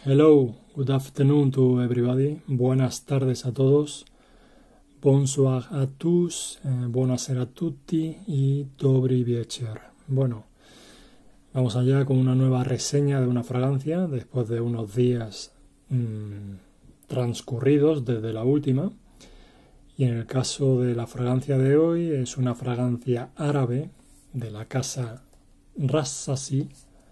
Hello, good afternoon to everybody. Buenas tardes a todos. Bonsoir a tous, buonasera a tutti y dobry wieczór. Bueno, vamos allá con una nueva reseña de una fragancia después de unos días transcurridos desde la última. Y en el caso de la fragancia de hoy es una fragancia árabe de la casa Rassasi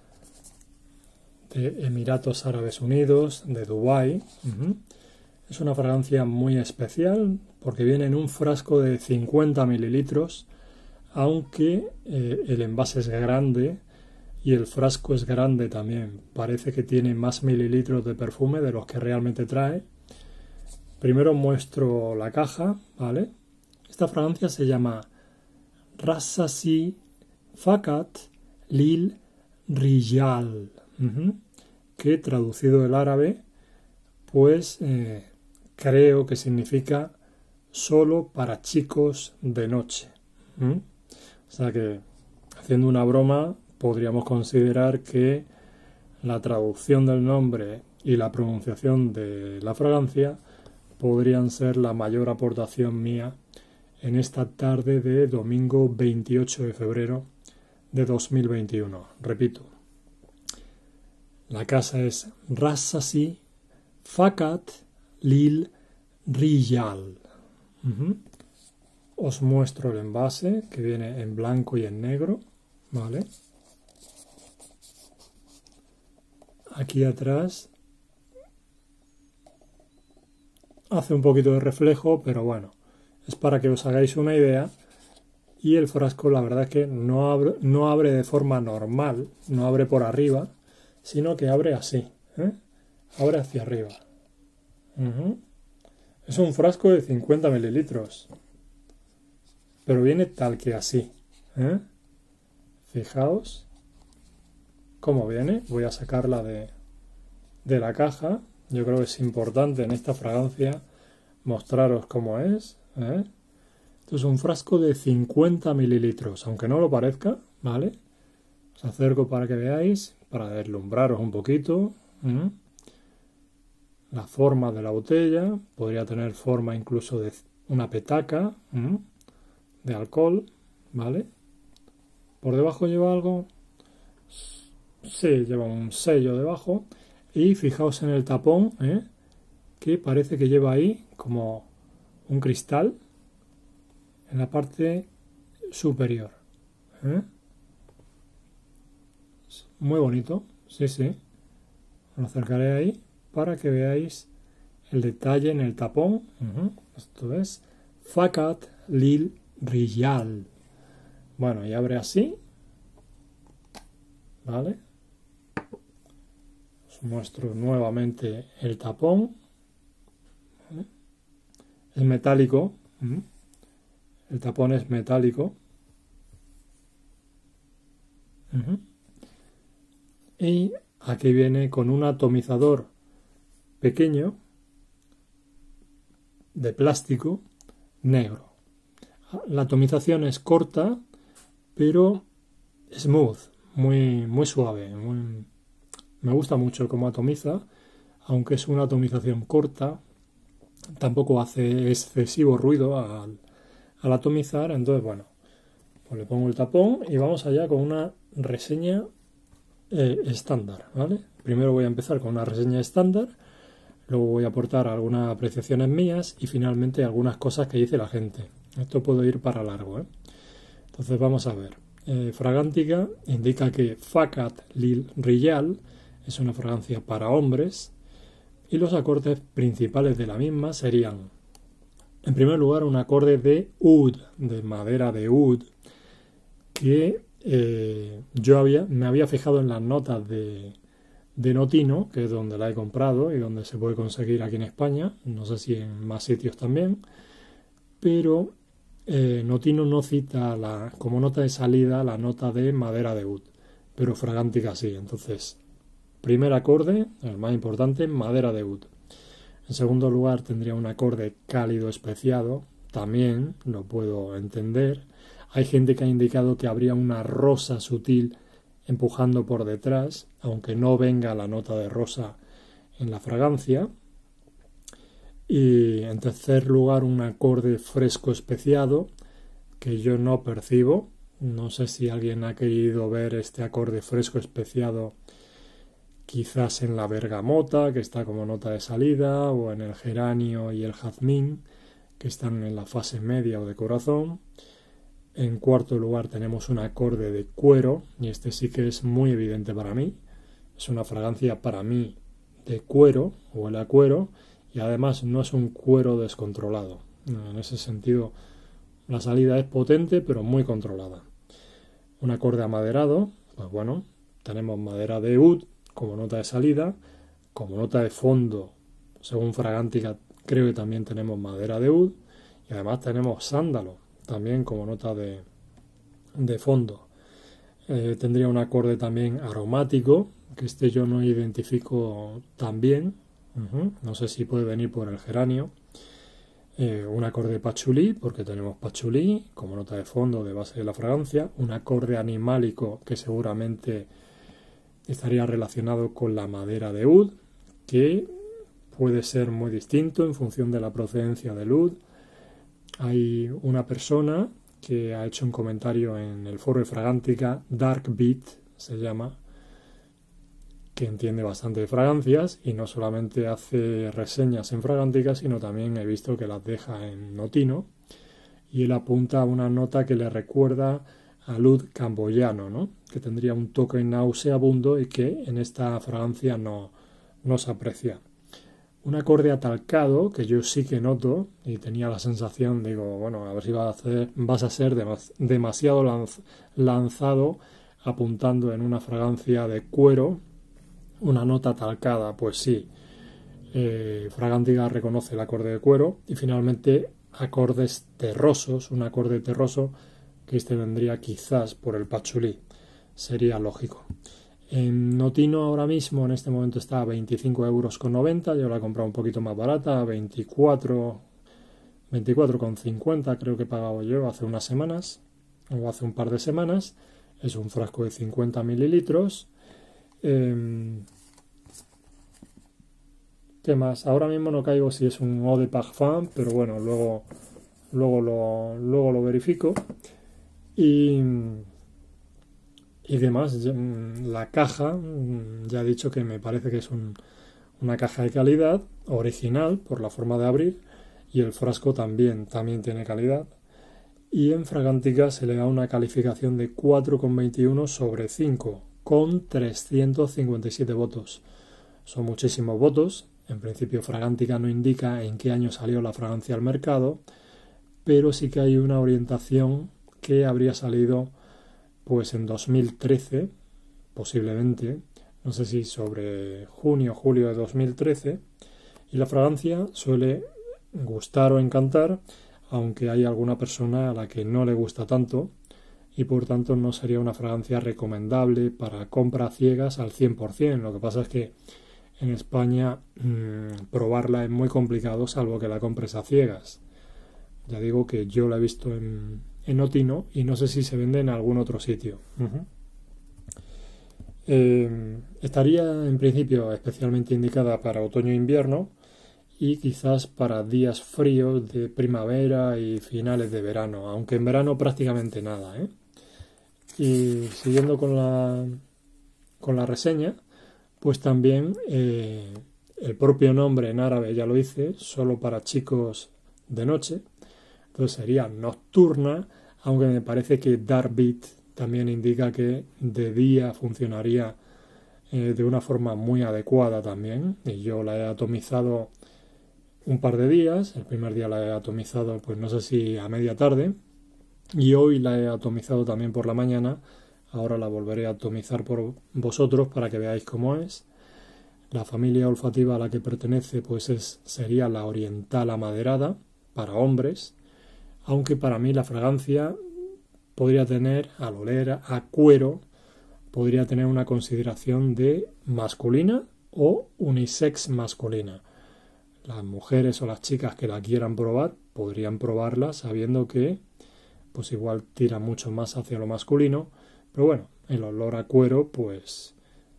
de Emiratos Árabes Unidos, de Dubái. Es una fragancia muy especial porque viene en un frasco de 50 mililitros, aunque el envase es grande y el frasco es grande también. Parece que tiene más mililitros de perfume de los que realmente trae. Primero muestro la caja, ¿vale? Esta fragancia se llama Rassasi Fakat Lil Rijal, que traducido del árabe, pues creo que significa solo para chicos de noche. O sea que, haciendo una broma, podríamos considerar que la traducción del nombre y la pronunciación de la fragancia podrían ser la mayor aportación mía en esta tarde de domingo 28 de febrero de 2021. Repito, la casa es Rassasi Fakat Lil Rijal. Os muestro el envase, que viene en blanco y en negro, ¿vale? Aquí atrás hace un poquito de reflejo, pero bueno, es para que os hagáis una idea. Y el frasco, la verdad es que no abre de forma normal, no abre por arriba, sino que abre así, abre hacia arriba. Es un frasco de 50 mililitros, pero viene tal que así. Fijaos cómo viene. Voy a sacarla de la caja. Yo creo que es importante en esta fragancia mostraros cómo es. Esto es un frasco de 50 mililitros, aunque no lo parezca, ¿vale? Os acerco para que veáis, para deslumbraros un poquito. La forma de la botella podría tener forma incluso de una petaca de alcohol, ¿vale? ¿Por debajo lleva algo? Sí, lleva un sello debajo. Y fijaos en el tapón, que parece que lleva ahí como un cristal en la parte superior. Muy bonito, sí. Lo acercaré ahí para que veáis el detalle en el tapón. Esto es Fakat Lil Rijal. Bueno, y abre así, ¿vale? Os muestro nuevamente el tapón. ¿Vale? Es metálico. El tapón es metálico. Y aquí viene con un atomizador pequeño de plástico negro. La atomización es corta, pero smooth, muy suave. Me gusta mucho cómo atomiza, aunque es una atomización corta. Tampoco hace excesivo ruido al atomizar. Entonces, bueno, pues le pongo el tapón y vamos allá con una reseña estándar, ¿vale? Primero voy a empezar con una reseña estándar, luego voy a aportar algunas apreciaciones mías y finalmente algunas cosas que dice la gente. Esto puede ir para largo, Entonces vamos a ver. Fragántica indica que Fakat Lil Rijal es una fragancia para hombres y los acordes principales de la misma serían, en primer lugar, un acorde de oud, de madera de oud, que me había fijado en las notas de Notino, que es donde la he comprado y donde se puede conseguir aquí en España, no sé si en más sitios también, pero Notino no cita como nota de salida la nota de madera de oud, pero Fragántica sí. Entonces, primer acorde, el más importante, madera de oud. En segundo lugar tendría un acorde cálido especiado, también lo puedo entender. Hay gente que ha indicado que habría una rosa sutil empujando por detrás, aunque no venga la nota de rosa en la fragancia. Y en tercer lugar, un acorde fresco especiado que yo no percibo. No sé si alguien ha querido ver este acorde fresco especiado quizás en la bergamota, que está como nota de salida, o en el geranio y el jazmín, que están en la fase media o de corazón. En cuarto lugar tenemos un acorde de cuero, y este sí que es muy evidente para mí. Es una fragancia para mí de cuero, huele a cuero, y además no es un cuero descontrolado. En ese sentido, la salida es potente, pero muy controlada. Un acorde amaderado, pues bueno, tenemos madera de oud como nota de salida, como nota de fondo, según Fragántica, creo que también tenemos madera de oud, y además tenemos sándalo, también como nota de fondo. Tendría un acorde también aromático, que este yo no identifico tan bien. No sé si puede venir por el geranio. Un acorde pachulí, porque tenemos pachulí como nota de fondo de base de la fragancia. Un acorde animálico que seguramente estaría relacionado con la madera de oud, que puede ser muy distinto en función de la procedencia del oud. Hay una persona que ha hecho un comentario en el foro de Fragántica, Dark Beat se llama, que entiende bastante de fragancias y no solamente hace reseñas en Fragántica, sino también he visto que las deja en Notino, y él apunta a una nota que le recuerda al oud camboyano, ¿no? Que tendría un toque nauseabundo y que en esta fragancia no se aprecia. Un acorde atalcado que yo sí que noto y tenía la sensación, digo, bueno, a ver si vas a ser demasiado lanzado apuntando en una fragancia de cuero una nota atalcada. Pues sí, Fragántica reconoce el acorde de cuero. Y finalmente acordes terrosos, un acorde terroso que este vendría quizás por el pachulí, sería lógico. En Notino ahora mismo, en este momento, está a 25,90 €. Yo la he comprado un poquito más barata, a 24,50 creo que he pagado yo hace unas semanas, o hace un par de semanas. Es un frasco de 50 mililitros. ¿Qué más? Ahora mismo no caigo si es un eau de parfum, pero bueno, luego lo verifico. Y demás, la caja, ya he dicho que me parece que es una caja de calidad, original por la forma de abrir, y el frasco también tiene calidad. Y en Fragántica se le da una calificación de 4,21 sobre 5, con 357 votos. Son muchísimos votos. En principio Fragántica no indica en qué año salió la fragancia al mercado, pero sí que hay una orientación que habría salido pues en 2013, posiblemente, no sé si sobre junio o julio de 2013, y la fragancia suele gustar o encantar, aunque hay alguna persona a la que no le gusta tanto, y por tanto no sería una fragancia recomendable para compra ciegas al 100%. Lo que pasa es que en España probarla es muy complicado, salvo que la compres a ciegas. Ya digo que yo la he visto en Notino y no sé si se vende en algún otro sitio. Estaría en principio especialmente indicada para otoño e invierno y quizás para días fríos de primavera y finales de verano, aunque en verano prácticamente nada, ¿eh? Y siguiendo con la reseña, pues también el propio nombre en árabe ya lo hice, solo para chicos de noche. Entonces sería nocturna, aunque me parece que Dark Beat también indica que de día funcionaría de una forma muy adecuada también. Y yo la he atomizado un par de días. El primer día la he atomizado, pues no sé si a media tarde. Y hoy la he atomizado también por la mañana. Ahora la volveré a atomizar por vosotros para que veáis cómo es. La familia olfativa a la que pertenece pues sería la oriental amaderada para hombres. Aunque para mí la fragancia podría tener, al oler a cuero, podría tener una consideración de masculina o unisex masculina. Las mujeres o las chicas que la quieran probar podrían probarla sabiendo que pues igual tira mucho más hacia lo masculino, pero bueno, el olor a cuero pues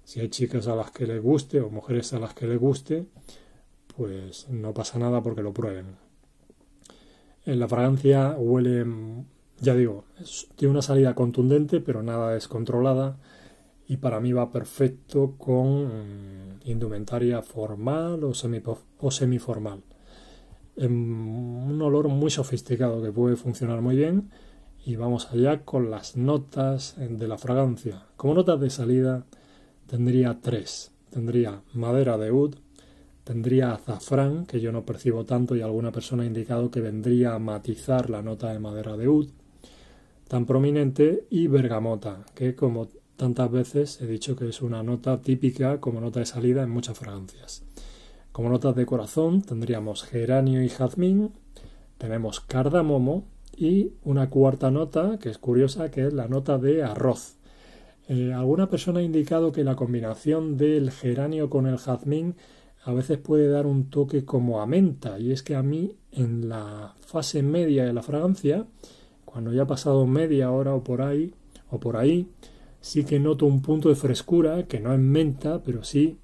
Si hay chicas a las que les guste o mujeres a las que les guste, pues no pasa nada porque lo prueben. En la fragancia huele, ya digo, tiene una salida contundente, pero nada descontrolada, y para mí va perfecto con indumentaria formal o semiformal. Un olor muy sofisticado que puede funcionar muy bien. Y vamos allá con las notas de la fragancia. Como notas de salida tendría 3. Tendría madera de oud, tendría azafrán, que yo no percibo tanto y alguna persona ha indicado que vendría a matizar la nota de madera de oud tan prominente, y bergamota, que como tantas veces he dicho que es una nota típica como nota de salida en muchas fragancias. Como notas de corazón tendríamos geranio y jazmín, tenemos cardamomo y una cuarta nota que es curiosa, que es la nota de arroz. Alguna persona ha indicado que la combinación del geranio con el jazmín a veces puede dar un toque como a menta, y es que a mí en la fase media de la fragancia, cuando ya ha pasado media hora o por ahí, sí que noto un punto de frescura que no es menta, pero sí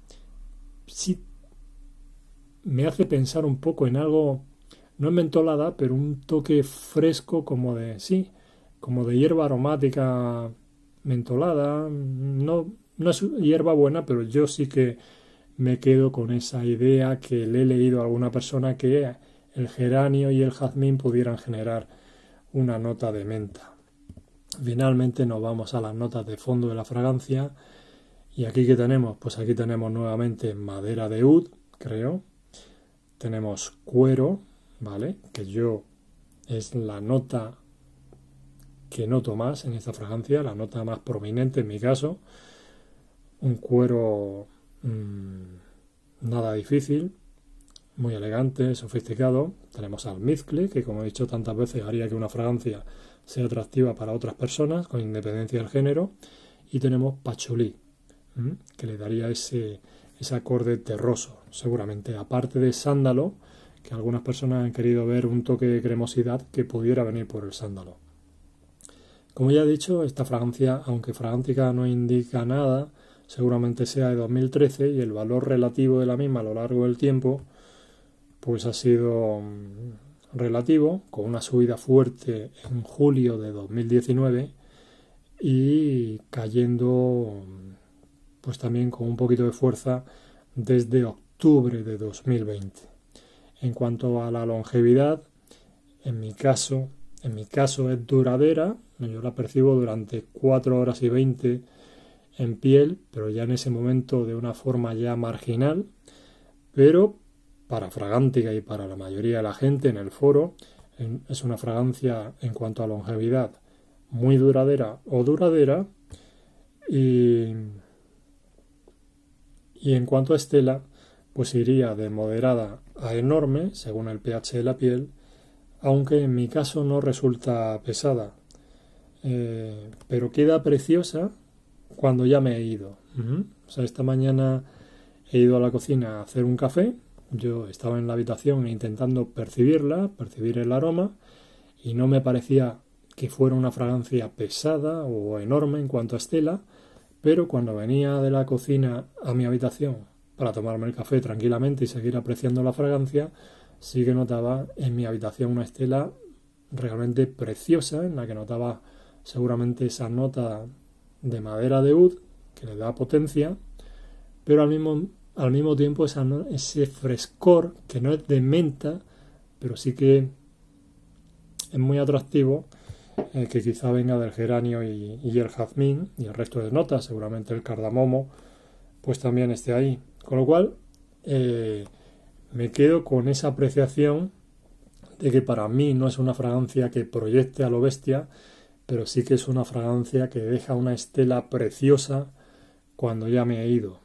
me hace pensar un poco en algo, no es mentolada, pero un toque fresco como de hierba aromática mentolada. No es hierba buena, pero yo sí que me quedo con esa idea que le he leído a alguna persona, que el geranio y el jazmín pudieran generar una nota de menta. Finalmente nos vamos a las notas de fondo de la fragancia. ¿Y aquí qué tenemos? Pues aquí tenemos nuevamente madera de oud, creo. Tenemos cuero, ¿vale? Que es la nota que noto más en esta fragancia, la nota más prominente en mi caso. Un cuero nada difícil, muy elegante, sofisticado. Tenemos almizcle, que como he dicho tantas veces haría que una fragancia sea atractiva para otras personas, con independencia del género. Y tenemos pachulí, que le daría ese acorde terroso, seguramente, aparte de sándalo, que algunas personas han querido ver un toque de cremosidad que pudiera venir por el sándalo. Como ya he dicho, esta fragancia, aunque Fragántica no indica nada, seguramente sea de 2013, y el valor relativo de la misma a lo largo del tiempo pues ha sido relativo, con una subida fuerte en julio de 2019 y cayendo pues también con un poquito de fuerza desde octubre de 2020. En cuanto a la longevidad, en mi caso es duradera. Yo la percibo durante 4 horas y 20 en piel, pero ya en ese momento de una forma ya marginal. Pero para Fragántica y para la mayoría de la gente en el foro, es una fragancia en cuanto a longevidad muy duradera o duradera. Y en cuanto a estela, pues iría de moderada a enorme según el pH de la piel, aunque en mi caso no resulta pesada, pero queda preciosa cuando ya me he ido. O sea, esta mañana he ido a la cocina a hacer un café. Yo estaba en la habitación intentando percibir el aroma, y no me parecía que fuera una fragancia pesada o enorme en cuanto a estela, pero cuando venía de la cocina a mi habitación para tomarme el café tranquilamente y seguir apreciando la fragancia, sí que notaba en mi habitación una estela realmente preciosa, en la que notaba seguramente esa nota de madera de oud que le da potencia, pero al mismo tiempo ese frescor que no es de menta, pero sí que es muy atractivo, que quizá venga del geranio y el jazmín y el resto de notas, seguramente el cardamomo pues también esté ahí. Con lo cual me quedo con esa apreciación de que para mí no es una fragancia que proyecte a lo bestia, pero sí que es una fragancia que deja una estela preciosa cuando ya me he ido.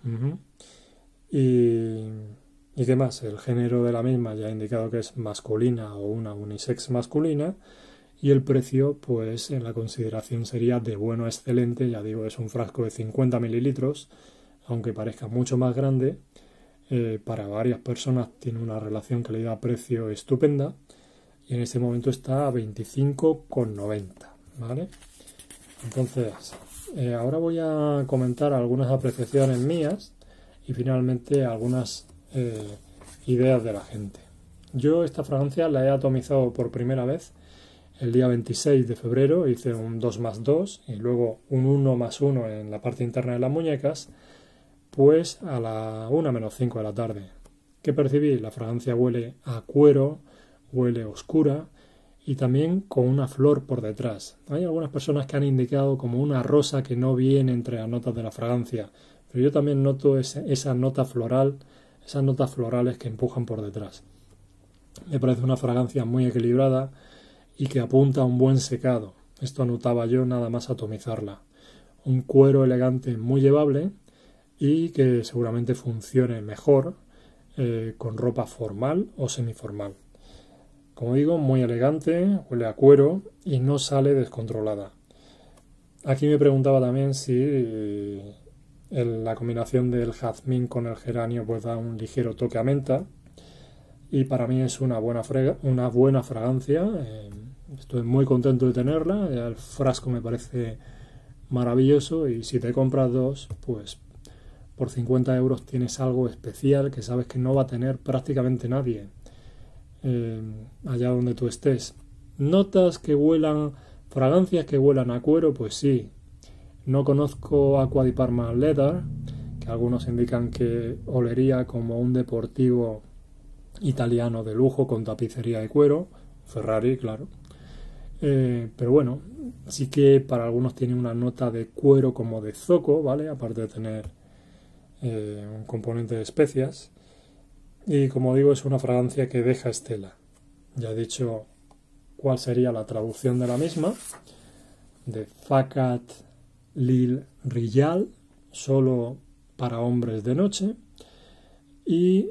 ¿Y qué más? El género de la misma ya ha indicado que es masculina o una unisex masculina, y el precio, pues en la consideración sería de bueno a excelente. Ya digo, es un frasco de 50 mililitros, aunque parezca mucho más grande. Para varias personas tiene una relación calidad-precio estupenda, y en este momento está a 25,90, ¿vale? Entonces, Ahora voy a comentar algunas apreciaciones mías y finalmente algunas ideas de la gente. Yo esta fragancia la he atomizado por primera vez el día 26 de febrero, hice un 2+2 y luego un 1+1 en la parte interna de las muñecas, pues a la 1:05 de la tarde. ¿Qué percibí? La fragancia huele a cuero, huele oscura y también con una flor por detrás. Hay algunas personas que han indicado como una rosa que no viene entre las notas de la fragancia, pero yo también noto esa nota floral, esas notas florales que empujan por detrás. Me parece una fragancia muy equilibrada y que apunta a un buen secado. Esto notaba yo nada más atomizarla. Un cuero elegante muy llevable y que seguramente funcione mejor con ropa formal o semiformal. Como digo, muy elegante, huele a cuero y no sale descontrolada. Aquí me preguntaba también si la combinación del jazmín con el geranio pues da un ligero toque a menta. Y para mí es una buena fragancia. Estoy muy contento de tenerla. El frasco me parece maravilloso y si te compras dos, pues por 50 euros tienes algo especial que sabes que no va a tener prácticamente nadie allá donde tú estés. ¿Notas que huelan, fragancias que huelan a cuero? Pues sí. No conozco Acqua di Parma Leather, que algunos indican que olería como un deportivo italiano de lujo con tapicería de cuero, Ferrari, claro. Pero bueno, sí que para algunos tiene una nota de cuero como de zoco, ¿vale? Aparte de tener un componente de especias. Y como digo, es una fragancia que deja estela. Ya he dicho cuál sería la traducción de la misma. De Fakat Lil Rijal, solo para hombres de noche. Y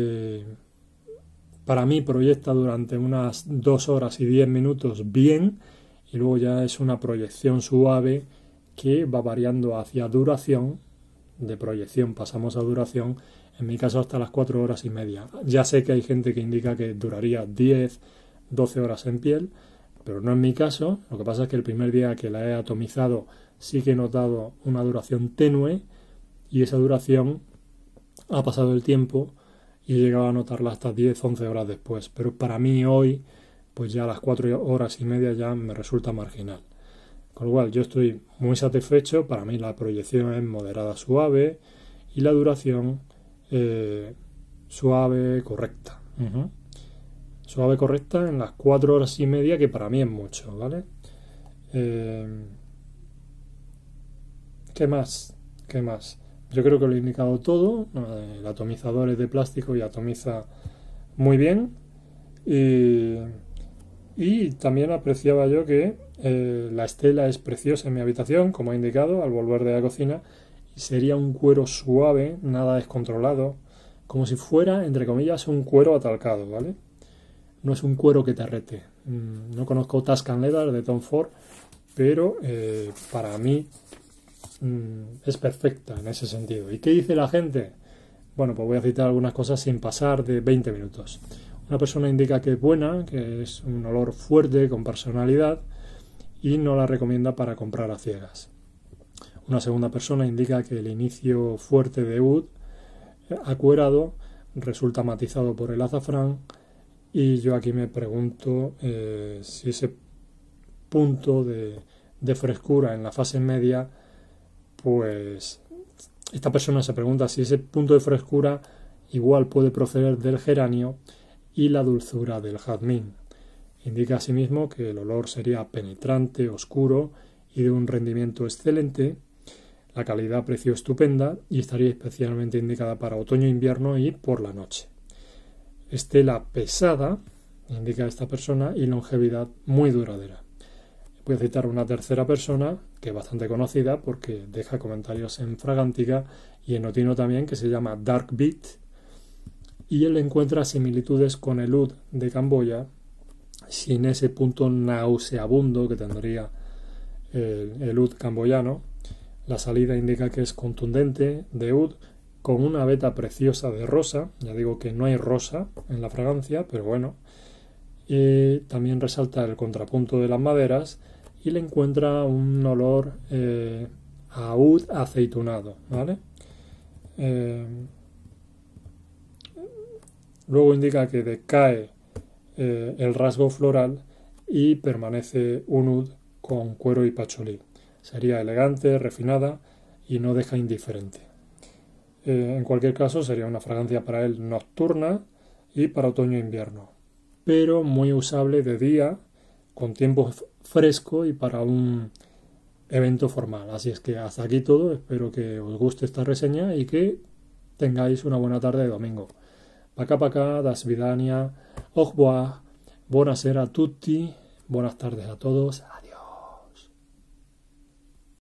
para mí proyecta durante unas 2 horas y 10 minutos bien. Y luego ya es una proyección suave que va variando hacia duración. De proyección pasamos a duración, en mi caso hasta las 4 horas y media. Ya sé que hay gente que indica que duraría 10, 12 horas en piel, pero no en mi caso. Lo que pasa es que el primer día que la he atomizado sí que he notado una duración tenue y esa duración ha pasado el tiempo y he llegado a notarla hasta 10, 11 horas después. Pero para mí hoy, pues ya a las 4 horas y media ya me resulta marginal. Con lo cual yo estoy muy satisfecho. Para mí la proyección es moderada suave y la duración suave correcta. Suave correcta en las 4 horas y media, que para mí es mucho, ¿vale? ¿Qué más? Yo creo que lo he indicado todo. El atomizador es de plástico y atomiza muy bien. Y también apreciaba yo que la estela es preciosa en mi habitación, como he indicado, al volver de la cocina, y sería un cuero suave, nada descontrolado, como si fuera, entre comillas, un cuero atalcado, ¿vale? No es un cuero que te rete. No conozco Tuscan Leather de Tom Ford, pero para mí es perfecta en ese sentido. ¿Y qué dice la gente? Bueno, pues voy a citar algunas cosas sin pasar de 20 minutos. Una persona indica que es buena, que es un olor fuerte, con personalidad, y no la recomienda para comprar a ciegas. Una segunda persona indica que el inicio fuerte de oud acuerado resulta matizado por el azafrán, y yo aquí me pregunto si ese punto de frescura en la fase media, pues esta persona se pregunta si ese punto de frescura igual puede proceder del geranio y la dulzura del jazmín. Indica asimismo que el olor sería penetrante, oscuro y de un rendimiento excelente, la calidad-precio estupenda y estaría especialmente indicada para otoño-invierno y por la noche. Estela pesada, indica esta persona, y longevidad muy duradera. Voy a citar una tercera persona que es bastante conocida porque deja comentarios en Fragántica y en Notino también, que se llama Dark Beat, y él encuentra similitudes con el oud de Camboya sin ese punto nauseabundo que tendría el oud camboyano. La salida indica que es contundente de oud con una veta preciosa de rosa. Ya digo que no hay rosa en la fragancia, pero bueno. También resalta el contrapunto de las maderas y le encuentra un olor oud aceitunado, ¿vale? Luego indica que decae el rasgo floral y permanece un oud con cuero y pacholí. Sería elegante, refinada y no deja indiferente. En cualquier caso, sería una fragancia para él nocturna y para otoño e invierno, pero muy usable de día, con tiempo fresco y para un evento formal. Así es que hasta aquí todo. Espero que os guste esta reseña y que tengáis una buena tarde de domingo. Paka, das vidania, au revoir, buonasera a tutti, buenas tardes a todos.